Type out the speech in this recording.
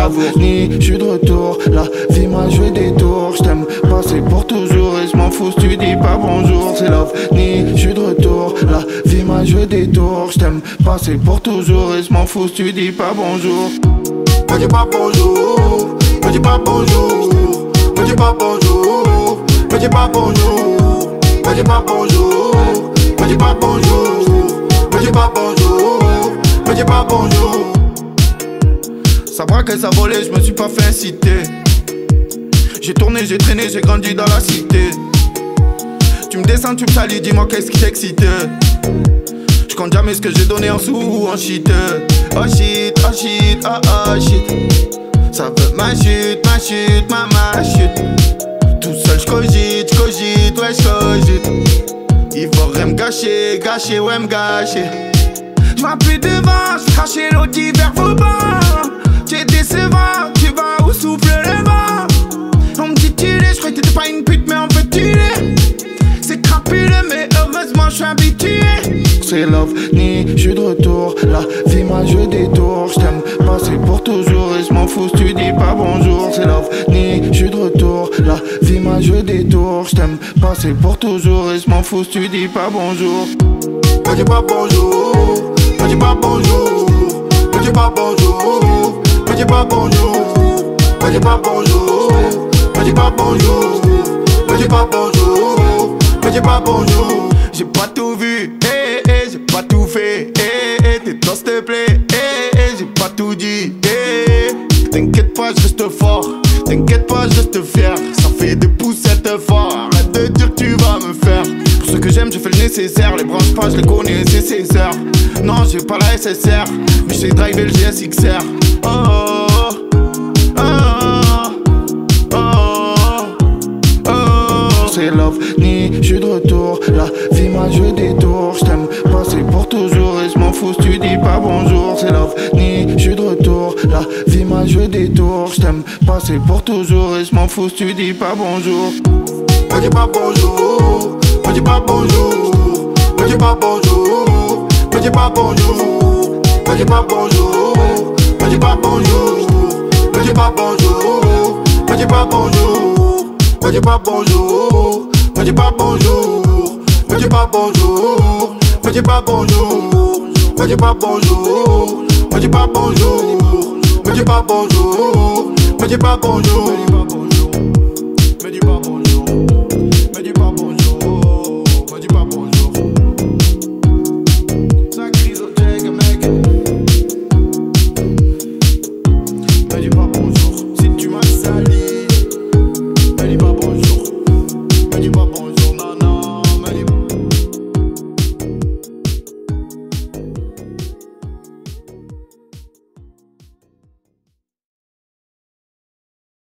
l'avenir, je suis de retour. La vie m'a joué des tours. Je t'aime passer pour toujours et je m'en fous si tu dis pas bonjour. C'est l'avenir, je suis de retour. La vie m'a joué des tours. Je t'aime passer pour toujours et je m'en fous si tu dis pas bonjour. Me dis pas bonjour, me dis pas bonjour, me dis pas bonjour, me dis pas bonjour, me dis pas bonjour, me dis pas bonjour, me dis pas bonjour, me dis pas bonjour. Ça braque et ça volait, je me suis pas fait inciter. J'ai tourné, j'ai traîné, j'ai grandi dans la cité. Tu me descends, tu me salis, dis-moi qu'est-ce qui t'excite. Je compte jamais ce que j'ai donné en sous ou en shit. Oh shit, oh shit, oh oh shit. Ça veut ma chute, ma chute. Tout seul j'cogite, ouais j'cogite. Il faudrait me gâcher, ouais me gâcher. J'm'appuie devant, j'crache l'eau d'hiver vos bas. T'es décevant, tu vas où souffle le vent. On me dit tu l'es, j'crois que t'étais pas une pute mais en fait tu l'es. C'est crapuleux mais heureusement j'suis habitué. C'est l'avenir, j'suis de retour. La vie m'a joué des tours. J't'aime passer pour toujours et j'm'en fous si tu dis pas bonjour. C'est l'avenir, j'suis de retour. La vie m'a joué des tours. J't'aime passer pour toujours et j'm'en fous si tu dis pas bonjour. Me dis pas bonjour, me dis pas bonjour, me dis pas bonjour, me dis pas bonjour, me dis pas bonjour, me dis pas bonjour, me dis pas bonjour, me dis pas bonjour. J'ai pas tout vu, j'ai pas tout fait, tais-toi s'il te plaît, j'ai pas tout dit, T'inquiète pas, je reste fort, t'inquiète pas, je reste fier. Ça fait des poussettes fort, arrête de dire que tu vas me faire. Pour ceux que j'aime, je fais le nécessaire. Les branches pas, je les connais, c'est ses heures. Non, j'ai pas la SSR, mais j'ai drivé le GSXR. Oh, oh, oh, oh, oh, oh. C'est l'avenir, j'suis de retour. La vie m'a joué des tours. J't'aime passer pour toujours et j'm'en fous si tu dis pas bonjour. C'est l'avenir, j'suis de retour. La vie m'a joué des tours. J't'aime passer pour toujours et j'm'en fous si tu dis pas bonjour. Me dis pas bonjour, me dis pas bonjour, me dis pas bonjour, me dis pas bonjour, me dis pas bonjour, me dis pas bonjour, me dis pas bonjour, me dis pas bonjour, me dis pas bonjour, me dis pas bonjour, me dis pas bonjour, me dis pas bonjour, me dis pas bonjour, me dis pas bonjour, me dis pas bonjour, me dis pas bonjour.